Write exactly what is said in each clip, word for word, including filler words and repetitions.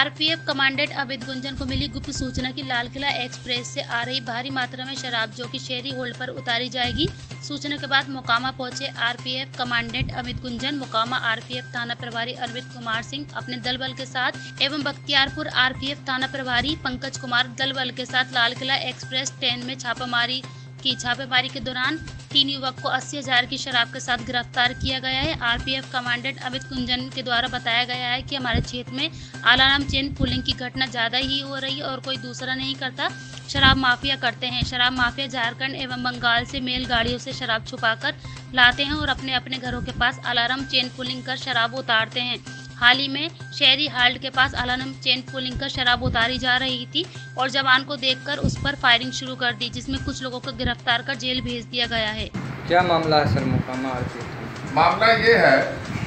RPF commandant Amit Gunjan को मिली गुप्त सूचना की लाल किला एक्सप्रेस से आ रही भारी मात्रा में शराब जो कि शहरी होल्ड पर उतारी जाएगी। सूचना के बाद मोकामा पहुंचे RPF commandant Amit Gunjan, Mokama RPF थाना प्रभारी अरविंद कुमार सिंह अपने दल बल के साथ एवं बख्तियारपुर आरपीएफ थाना प्रभारी पंकज कुमार दल बल के साथ लाल किला एक्सप्रेस ट्रेन में छापामारी की। छापेमारी के दौरान तीन युवक को अस्सी हजार की शराब के साथ गिरफ्तार किया गया है। आरपीएफ कमांडेंट अमित गुंजन के द्वारा बताया गया है कि हमारे क्षेत्र में अलार्म चेन पुलिंग की घटना ज़्यादा ही हो रही है और कोई दूसरा नहीं करता। शराब माफिया करते हैं। शराब माफिया झारखंड एवं बंगाल से मेल गाड़ियों से शराब छुपाकर लाते हैं और अपने अपने घरों के पास अलार्म चेन पुलिंग कर शराब उतारते हैं। हाल ही में शहरी हाल्ट के पास अलार्म चेन पुलिंग कर शराब उतारी जा रही थी और जवान को देखकर उस पर फायरिंग शुरू कर दी, जिसमें कुछ लोगों को गिरफ्तार कर जेल भेज दिया गया है। क्या मामला है सर मोकामा आरपीएफ? मामला ये है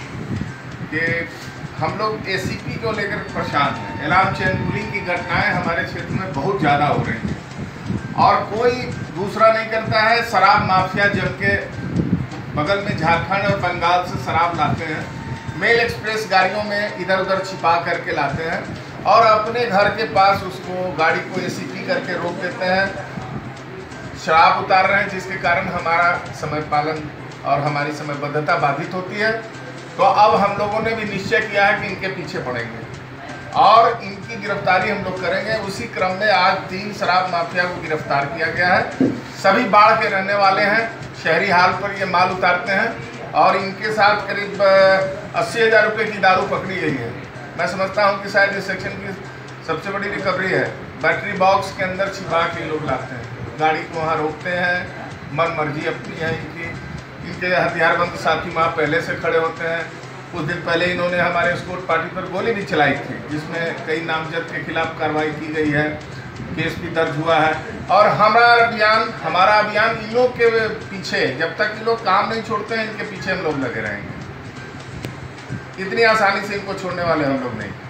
कि हम लोग एसीपी को लेकर परेशान हैं। अलार्म चेन पुलिंग की घटनाएं हमारे क्षेत्र में बहुत ज़्यादा हो रही हैं और कोई दूसरा नहीं करता है। शराब माफिया जम के बगल में झारखंड और बंगाल से शराब लाते हैं, मेल एक्सप्रेस गाड़ियों में इधर उधर छिपा करके लाते हैं और अपने घर के पास उसको गाड़ी को एसीपी करके रोक देते हैं, शराब उतार रहे हैं, जिसके कारण हमारा समय पालन और हमारी समयबद्धता बाधित होती है। तो अब हम लोगों ने भी निश्चय किया है कि इनके पीछे पड़ेंगे और इनकी गिरफ्तारी हम लोग करेंगे। उसी क्रम में आज तीन शराब माफिया को गिरफ्तार किया गया है। सभी बाढ़ के रहने वाले हैं, शहरी हाल पर ये माल उतारते हैं और इनके साथ करीब अस्सी हज़ार रुपये की दारू पकड़ी गई है। मैं समझता हूँ कि शायद इस सेक्शन की सबसे बड़ी रिकवरी है। बैटरी बॉक्स के अंदर छिपा के लोग लाते हैं, गाड़ी को वहाँ रोकते हैं, मन मर्जी अपनी है इनकी। इनके हथियारबंद साथी वहाँ पहले से खड़े होते हैं। कुछ दिन पहले इन्होंने हमारे स्कॉट पार्टी पर गोली भी चलाई थी, जिसमें कई नामजद के खिलाफ कार्रवाई की गई है, केस भी दर्ज हुआ है। और हमारा अभियान हमारा अभियान इन लोग के पीछे, जब तक ये लोग काम नहीं छोड़ते हैं, इनके पीछे हम लोग लगे रहेंगे। इतनी आसानी से इनको छोड़ने वाले हम लोग नहीं।